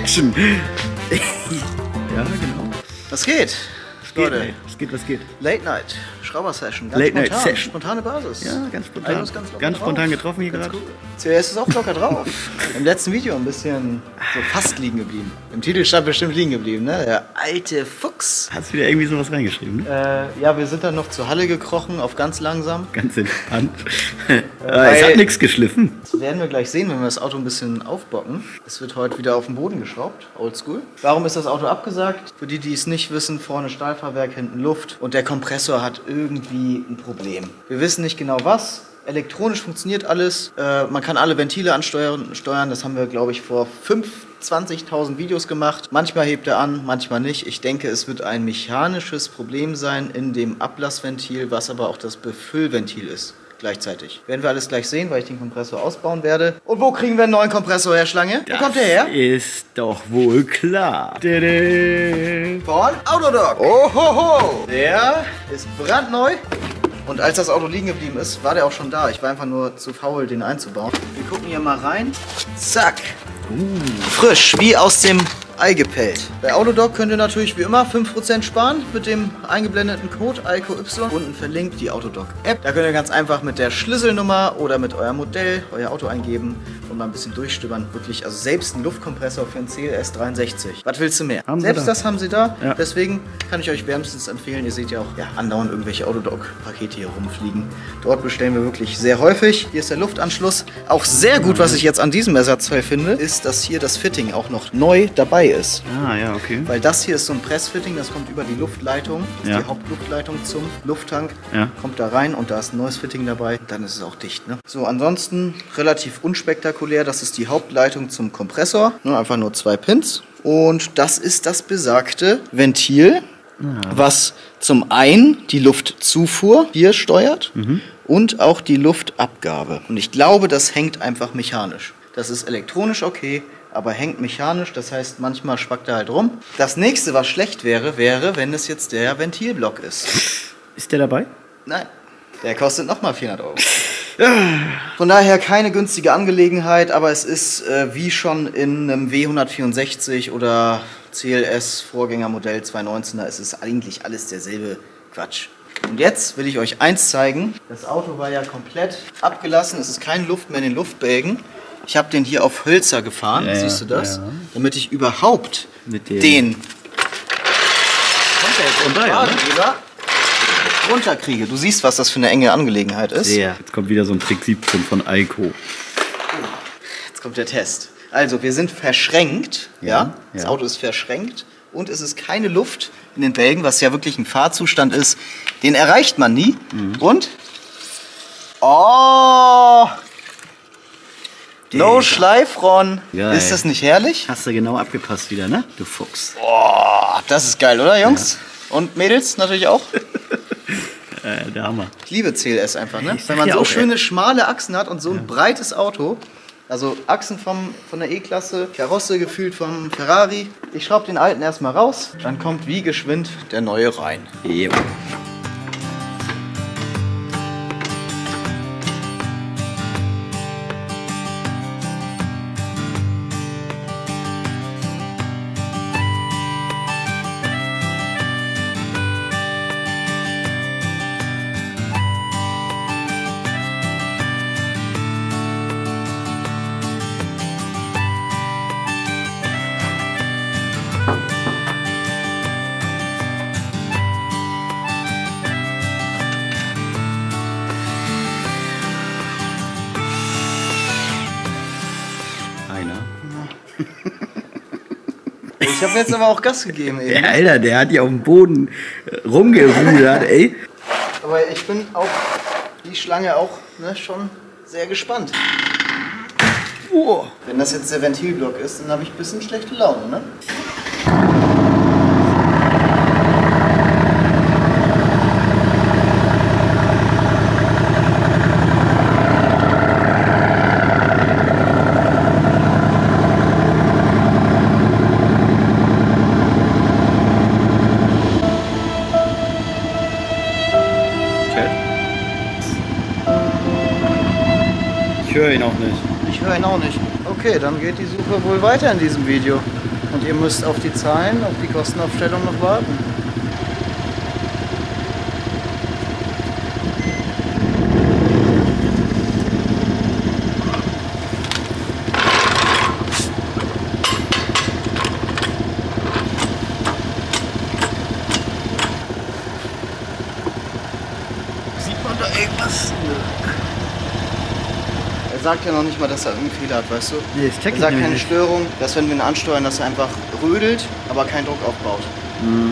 Action. Ja, genau. Was geht? Leute, was geht? Late Night, Schrauber-Session, Late Night Session. Spontane Basis. Ja, ganz spontan. Also ganz spontan getroffen hier gerade. Cool. CS ist auch locker drauf. Im letzten Video ein bisschen so fast liegen geblieben. Im Titel stand bestimmt liegen geblieben, ne? Der alte Fuchs. Hast du wieder irgendwie sowas reingeschrieben? Ne? Ja, wir sind dann noch zur Halle gekrochen, auf ganz langsam. Ganz entspannt. Es hat nichts geschliffen. Das werden wir gleich sehen, wenn wir das Auto ein bisschen aufbocken. Es wird heute wieder auf den Boden geschraubt, oldschool. Warum ist das Auto abgesagt? Für die, die es nicht wissen, vorne Stahlfahrwerk, hinten Luft und der Kompressor hat irgendwie ein Problem. Wir wissen nicht genau was. Elektronisch funktioniert alles. Man kann alle Ventile ansteuern. Das haben wir, glaube ich, vor 20.000 Videos gemacht. Manchmal hebt er an, manchmal nicht. Ich denke, es wird ein mechanisches Problem sein in dem Ablassventil, was aber auch das Befüllventil ist. Gleichzeitig. Werden wir alles gleich sehen, weil ich den Kompressor ausbauen werde. Und wo kriegen wir einen neuen Kompressor her, Schlange? Wo kommt der her? Ist doch wohl klar. Von Autodoc. Ohoho! Der ist brandneu. Und als das Auto liegen geblieben ist, war der auch schon da. Ich war einfach nur zu faul, den einzubauen. Wir gucken hier mal rein. Zack. Frisch, wie aus dem Ei gepellt. Bei Autodoc könnt ihr natürlich wie immer 5% sparen mit dem eingeblendeten Code ALKOY. Unten verlinkt die Autodoc-App. Da könnt ihr ganz einfach mit der Schlüsselnummer oder mit eurem Modell euer Auto eingeben und mal ein bisschen durchstöbern. Wirklich, also selbst ein Luftkompressor für einen CLS 63. Was willst du mehr? Selbst das haben sie da. Ja. Deswegen kann ich euch wärmstens empfehlen. Ihr seht ja auch andauernd irgendwelche Autodoc-Pakete hier rumfliegen. Dort bestellen wir wirklich sehr häufig. Hier ist der Luftanschluss. Auch sehr gut, was ich jetzt an diesem Ersatzteil finde, ist, dass hier das Fitting auch noch neu dabei ist. Ah, ja, okay. Weil das hier ist so ein Pressfitting, das kommt über die Luftleitung, das ist die Hauptluftleitung zum Lufttank, kommt da rein und da ist ein neues Fitting dabei, dann ist es auch dicht. Ne? So, ansonsten relativ unspektakulär, das ist die Hauptleitung zum Kompressor, einfach nur 2 Pins und das ist das besagte Ventil, was zum einen die Luftzufuhr hier steuert und auch die Luftabgabe. Und ich glaube, das hängt einfach mechanisch. Das ist elektronisch okay, aber hängt mechanisch, das heißt, manchmal spackt er halt rum. Das nächste, was schlecht wäre, wenn es jetzt der Ventilblock ist. Ist der dabei? Nein, der kostet nochmal 400 €. Von daher keine günstige Angelegenheit, aber es ist wie schon in einem W164 oder CLS Vorgängermodell 219er, es ist eigentlich alles derselbe Quatsch. Und jetzt will ich euch eins zeigen. Das Auto war ja komplett abgelassen, es ist keine Luft mehr in den Luftbälgen. Ich habe den hier auf Hölzer gefahren, siehst du das? Ja. Damit ich überhaupt den runterkriege. Du siehst, was das für eine enge Angelegenheit ist. Ja. Jetzt kommt wieder so ein Trick 17 von Eiko. Jetzt kommt der Test. Also, wir sind verschränkt. Das Auto ist verschränkt. Und es ist keine Luft in den Bälgen, was ja wirklich ein Fahrzustand ist. Den erreicht man nie. Und? Oh! No Schleifron. Geil. Ist das nicht herrlich? Hast du genau abgepasst wieder, ne? Du Fuchs. Oh, das ist geil, oder Jungs? Ja. Und Mädels natürlich auch? Der Hammer. Ich liebe CLS einfach, ne? Wenn man so schöne, schmale Achsen hat und so ein breites Auto. Also Achsen von der E-Klasse, Karosse gefühlt vom Ferrari. Ich schraube den alten erstmal raus, dann kommt wie geschwind der neue rein. Jo. Ich habe jetzt aber auch Gas gegeben eben. Der Alter, der hat hier auf dem Boden rumgerudert, ey. Aber ich bin auf die Schlange auch schon sehr gespannt. Wenn das jetzt der Ventilblock ist, dann habe ich ein bisschen schlechte Laune, ne? Ich höre ihn auch nicht. Ich höre ihn auch nicht. Okay, dann geht die Suche wohl weiter in diesem Video. Und ihr müsst auf die Zahlen, auf die Kostenaufstellung noch warten. Sieht man da irgendwas? Er sagt ja noch nicht mal, dass er irgendeinen Fehler hat, weißt du? Nee, das check er ich sagt nämlich keine nicht. Störung, dass wenn wir ihn ansteuern, dass er einfach rödelt, aber keinen Druck aufbaut. Mhm.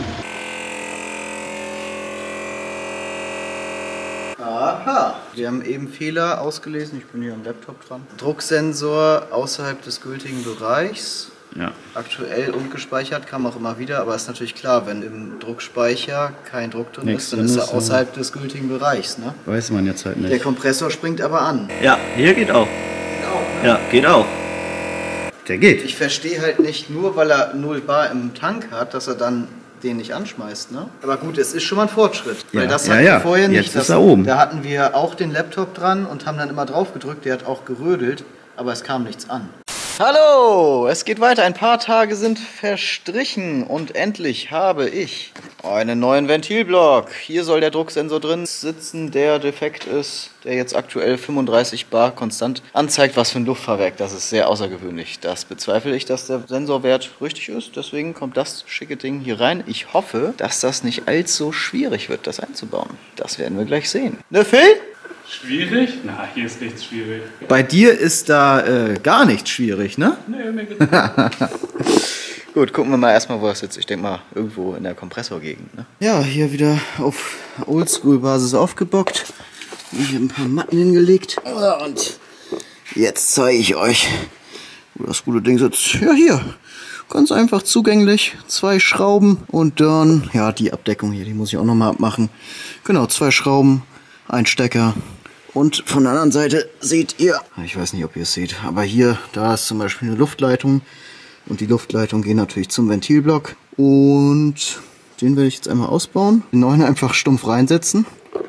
Aha. Wir haben eben Fehler ausgelesen. Ich bin hier am Laptop dran. Drucksensor außerhalb des gültigen Bereichs. Ja. Aktuell ungespeichert, kam auch immer wieder, aber ist natürlich klar, wenn im Druckspeicher kein Druck drin Nichts ist, dann drin ist er ist, außerhalb des gültigen Bereichs. Ne? Weiß man jetzt halt Der nicht. Kompressor springt aber an. Ja, hier geht auch. Ja, geht auch. Der geht. Ich verstehe halt nicht, nur weil er 0 Bar im Tank hat, dass er dann den nicht anschmeißt. Ne? Aber gut, es ist schon mal ein Fortschritt. Ja, Weil das ja, hatten wir ja. vorher nicht. Jetzt ist er oben. Da hatten wir auch den Laptop dran und haben dann immer drauf gedrückt. Der hat auch gerödelt, aber es kam nichts an. Hallo, es geht weiter. Ein paar Tage sind verstrichen und endlich habe ich einen neuen Ventilblock. Hier soll der Drucksensor drin sitzen, der defekt ist, der jetzt aktuell 35 Bar konstant anzeigt. Was für ein Luftfahrwerk, das ist sehr außergewöhnlich. Das bezweifle ich, dass der Sensorwert richtig ist. Deswegen kommt das schicke Ding hier rein. Ich hoffe, dass das nicht allzu schwierig wird, das einzubauen. Das werden wir gleich sehen. Ne, Phil? Schwierig? Na, hier ist nichts schwierig. Bei dir ist da gar nichts schwierig, ne? Nee, mir geht's Gut, gucken wir mal erstmal, wo das sitzt. Ich denke mal, irgendwo in der Kompressorgegend. Ne? Ja, hier wieder auf Oldschool-Basis aufgebockt. Hier ein paar Matten hingelegt. Und jetzt zeige ich euch, wo das gute Ding sitzt. Ja, hier. Ganz einfach zugänglich. 2 Schrauben und dann, ja, die Abdeckung hier, die muss ich auch nochmal abmachen. Genau, 2 Schrauben, ein Stecker. Und von der anderen Seite seht ihr, ich weiß nicht, ob ihr es seht, aber hier, da ist zum Beispiel eine Luftleitung. Und die Luftleitung geht natürlich zum Ventilblock. Und den werde ich jetzt einmal ausbauen. Den neuen einfach stumpf reinsetzen.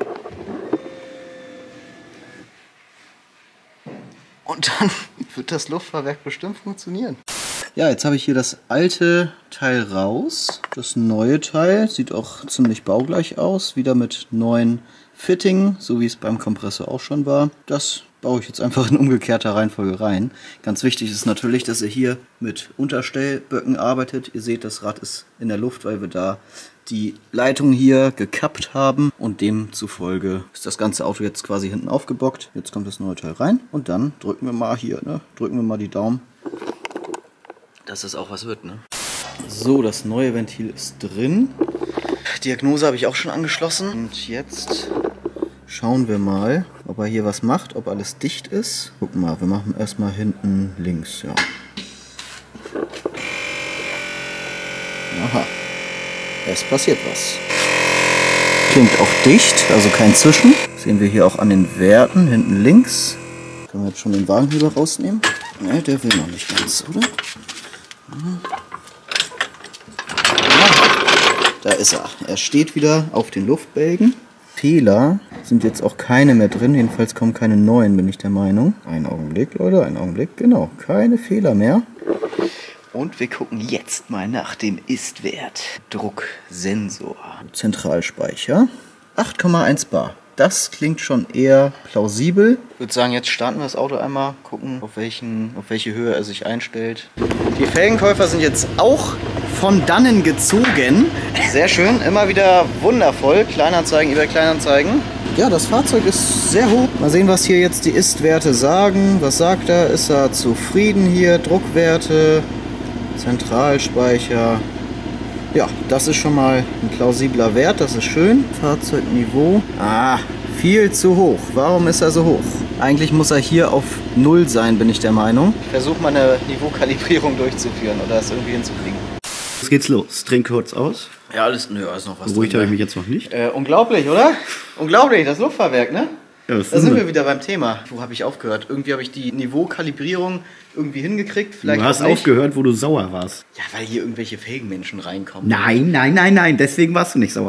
Und dann wird das Luftfahrwerk bestimmt funktionieren. Ja, jetzt habe ich hier das alte Teil raus. Das neue Teil sieht auch ziemlich baugleich aus. Wieder mit neuen Fitting, so wie es beim Kompressor auch schon war. Das baue ich jetzt einfach in umgekehrter Reihenfolge rein. Ganz wichtig ist natürlich, dass ihr hier mit Unterstellböcken arbeitet. Ihr seht, das Rad ist in der Luft, weil wir da die Leitung hier gekappt haben. Und demzufolge ist das ganze Auto jetzt quasi hinten aufgebockt. Jetzt kommt das neue Teil rein. Und dann drücken wir mal hier, ne? Drücken wir mal die Daumen, dass das auch was wird, ne? So, das neue Ventil ist drin. Diagnose habe ich auch schon angeschlossen. Und jetzt schauen wir mal, ob er hier was macht, ob alles dicht ist. Guck mal, wir machen erstmal hinten links, ja. Aha, es passiert was. Klingt auch dicht, also kein Zischen. Das sehen wir hier auch an den Werten, hinten links. Können wir jetzt schon den Wagenheber rausnehmen? Ne, der will noch nicht ganz, oder? Da ist er. Er steht wieder auf den Luftbälgen. Fehler sind jetzt auch keine mehr drin. Jedenfalls kommen keine neuen, bin ich der Meinung. Einen Augenblick, Leute, einen Augenblick. Genau, keine Fehler mehr. Und wir gucken jetzt mal nach dem Ist-Wert. Drucksensor. Zentralspeicher. 8,1 Bar. Das klingt schon eher plausibel. Ich würde sagen, jetzt starten wir das Auto einmal, gucken, auf welche Höhe er sich einstellt. Die Felgenkäufer sind jetzt auch von dannen gezogen. Sehr schön, immer wieder wundervoll. Kleinanzeigen, eBay Kleinanzeigen. Ja, das Fahrzeug ist sehr hoch. Mal sehen, was hier jetzt die Ist-Werte sagen. Was sagt er? Ist er zufrieden hier? Druckwerte, Zentralspeicher. Ja, das ist schon mal ein plausibler Wert, das ist schön. Fahrzeugniveau. Ah, viel zu hoch. Warum ist er so hoch? Eigentlich muss er hier auf 0 sein, bin ich der Meinung. Ich versuche mal eine Niveaukalibrierung durchzuführen oder das irgendwie hinzukriegen. Jetzt geht's los. Trink kurz aus. Ja, alles noch was Beruhigt habe ich mich jetzt noch nicht. Unglaublich, oder? Unglaublich, das Luftfahrwerk, ne? Ja, was Da ist sind denn wir wieder beim Thema. Wo habe ich aufgehört? Irgendwie habe ich die Niveaukalibrierung irgendwie hingekriegt. Vielleicht Du hast auch nicht. aufgehört, wo du sauer warst. Ja, weil hier irgendwelche Felgenmenschen reinkommen. Nein, nein, nein, nein. Deswegen warst du nicht sauer, Eiko.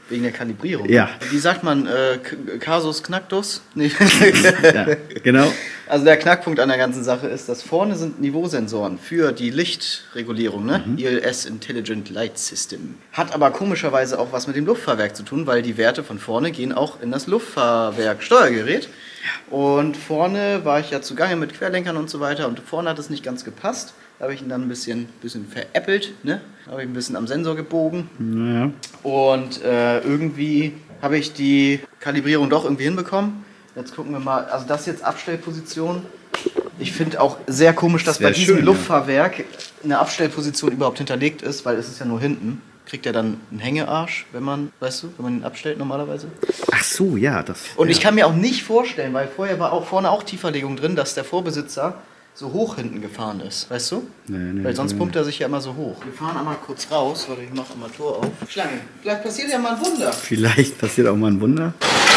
Wegen der Kalibrierung. Ja. Wie sagt man, Casus Knacktus? Nee. Ja, genau. Also der Knackpunkt an der ganzen Sache ist, dass vorne sind Niveausensoren für die Lichtregulierung, ne? ILS Intelligent Light System. Hat aber komischerweise auch was mit dem Luftfahrwerk zu tun, weil die Werte von vorne gehen auch in das Luftfahrwerk-Steuergerät. Und vorne war ich ja zugange mit Querlenkern und so weiter und vorne hat es nicht ganz gepasst. Da habe ich ihn dann ein bisschen veräppelt, ne? Da habe ich ein bisschen am Sensor gebogen. Naja. Und irgendwie habe ich die Kalibrierung doch irgendwie hinbekommen. Jetzt gucken wir mal, also das jetzt Abstellposition. Ich finde auch sehr komisch, dass bei diesem Luftfahrwerk eine Abstellposition überhaupt hinterlegt ist, weil es ist ja nur hinten. Kriegt er dann einen Hängearsch, wenn man, weißt du, wenn man ihn abstellt normalerweise? Ach so, ja. Das, Und ich kann mir auch nicht vorstellen, weil vorher war auch vorne auch Tieferlegung drin, dass der Vorbesitzer so hoch hinten gefahren ist, weißt du? Nee, weil sonst pumpt er sich ja immer so hoch. Wir fahren einmal kurz raus, warte, ich mache einmal Tor auf. Schlange, vielleicht passiert ja mal ein Wunder. Vielleicht passiert auch mal ein Wunder.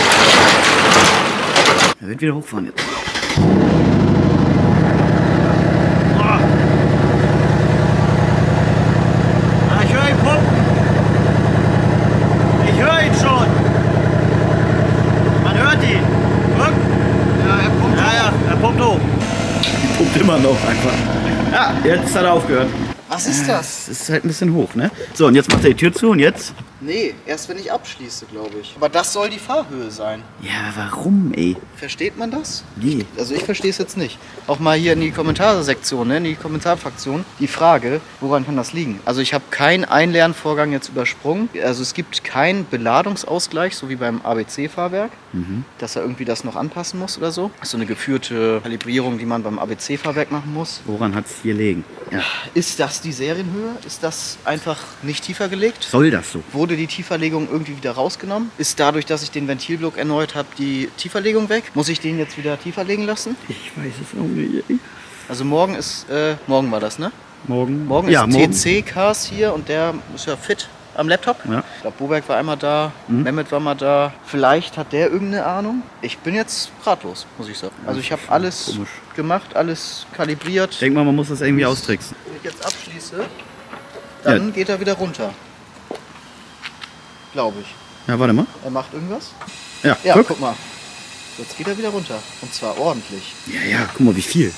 Er wird wieder hochfahren jetzt. Ich höre ihn pumpen. Ich höre ihn schon. Man hört ihn. Guck. Ja, er pumpt hoch. Ja, er pumpt hoch. Er pumpt immer noch einfach. Ja, jetzt hat er aufgehört. Was ist das? Es ist halt ein bisschen hoch, ne? So, und jetzt macht er die Tür zu und jetzt? Nee, erst wenn ich abschließe, glaube ich. Aber das soll die Fahrhöhe sein. Ja, warum, ey? Versteht man das? Nee. Also ich verstehe es jetzt nicht. Auch mal hier in die Kommentarsektion, ne, in die Kommentarfraktion, die Frage, woran kann das liegen? Also ich habe keinen Einlernvorgang jetzt übersprungen. Also es gibt keinen Beladungsausgleich, so wie beim ABC-Fahrwerk, dass er irgendwie das noch anpassen muss oder so. Das ist so eine geführte Kalibrierung, die man beim ABC-Fahrwerk machen muss. Woran hat es hier liegen? Ja. Ist das die Serienhöhe? Ist das einfach nicht tiefer gelegt? Soll das so? Wurde die Tieferlegung irgendwie wieder rausgenommen? Ist dadurch, dass ich den Ventilblock erneuert habe, die Tieferlegung weg? Muss ich den jetzt wieder tiefer legen lassen? Ich weiß es auch nicht. Also morgen ist, morgen war das, ne? Morgen? Morgen ist TC-Cars hier und der ist ja fit am Laptop. Ja. Ich glaube, Boberg war einmal da, Mehmet war mal da. Vielleicht hat der irgendeine Ahnung. Ich bin jetzt ratlos, muss ich sagen. Also ich habe alles gemacht, alles kalibriert. Ich denke mal, man muss das irgendwie austricksen. Wenn ich jetzt abschließe, dann geht er wieder runter. Glaube ich. Ja, warte mal. Er macht irgendwas? Ja, Ja, guck mal. Jetzt geht er wieder runter. Und zwar ordentlich. Ja, ja, guck mal, wie viel.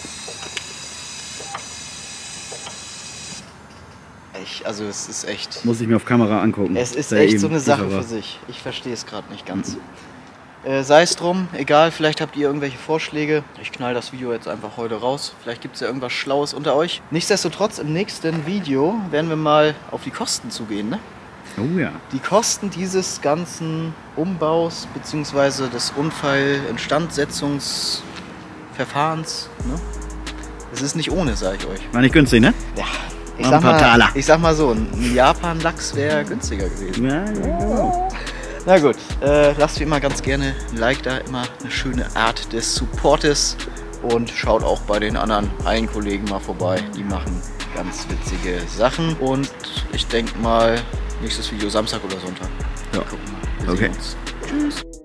Also es ist echt... Muss ich mir auf Kamera angucken. Es ist Da echt eben so eine Sache tiefer war. für sich. Ich verstehe es gerade nicht ganz. Sei es drum, egal, vielleicht habt ihr irgendwelche Vorschläge. Ich knall das Video jetzt einfach heute raus. Vielleicht gibt es ja irgendwas Schlaues unter euch. Nichtsdestotrotz, im nächsten Video werden wir mal auf die Kosten zugehen, ne? Oh ja. Die Kosten dieses ganzen Umbaus bzw. des Unfall-Instandsetzungsverfahrens, ne? Es ist nicht ohne, sage ich euch. War nicht günstig, ne? Ja, ich sag mal so, ein Japan-Lachs wäre günstiger gewesen. Ja, genau. Na gut, lasst wie immer ganz gerne ein Like da, immer eine schöne Art des Supportes und schaut auch bei den anderen Hallenkollegen mal vorbei, die machen ganz witzige Sachen und ich denke mal nächstes Video Samstag oder Sonntag. Ja. Gucken wir mal. Wir sehen uns. Tschüss.